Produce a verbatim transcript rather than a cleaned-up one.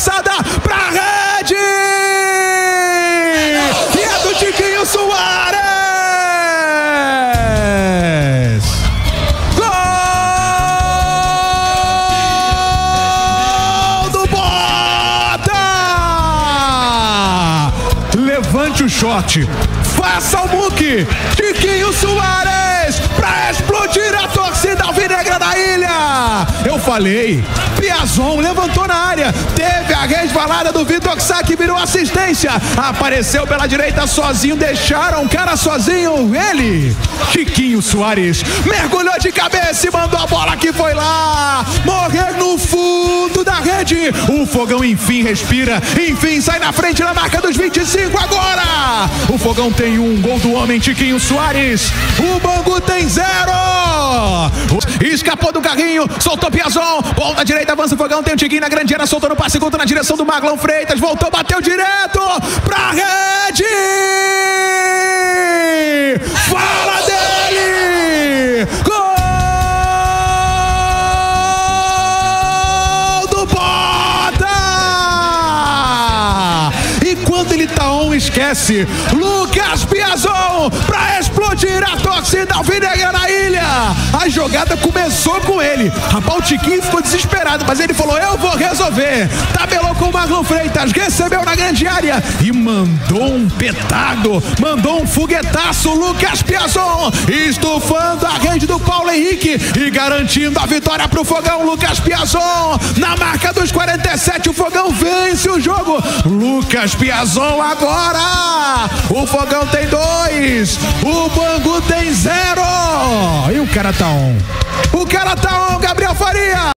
cabeçada pra rede! E é do Tiquinho Soares! Gol do Bota! Levante o shot, faça o muque, Tiquinho Soares pra explodir a torcida alvinegra da ilha. Eu falei, Piazon levantou na área, teve a resvalada do Vitor Sá que virou assistência, apareceu pela direita sozinho, deixaram o cara sozinho, ele, Tiquinho Soares, mergulhou de cabeça e mandou a bola que foi lá, morrer no fundo da rede. O Fogão enfim respira, enfim sai na frente na marca dos vinte e cinco agora. O Fogão tem um gol do homem Tiquinho Soares, o Bangu tem zero. Escapou do carrinho, soltou Piazon, ponta direita, avança o Fogão, tem o Tiquinho na grande área, soltou no passe curto na direção do Maglão Freitas, voltou, bateu direto pra rede. Fala dele! Gol do Bota! E quando ele tá on, esquece, Lucas Piazon pra explodir a torcida alvinegra na ilha. A jogada começou com ele, rapaz, o Tiquinho ficou desesperado, mas ele falou, eu vou resolver. Tabelou com o Marlon Freitas, recebeu na grande área e mandou um petardo, mandou um foguetaço. Lucas Piazon estufando a rede do Paulo Henrique e garantindo a vitória pro Fogão. Lucas Piazon na marca dos quarenta e sete, o Fogão vence o jogo. Lucas Piazon agora, o Fogão tem dois, o Bangu tem zero. E o cara tá on, o cara tá on, Gabriel Faria.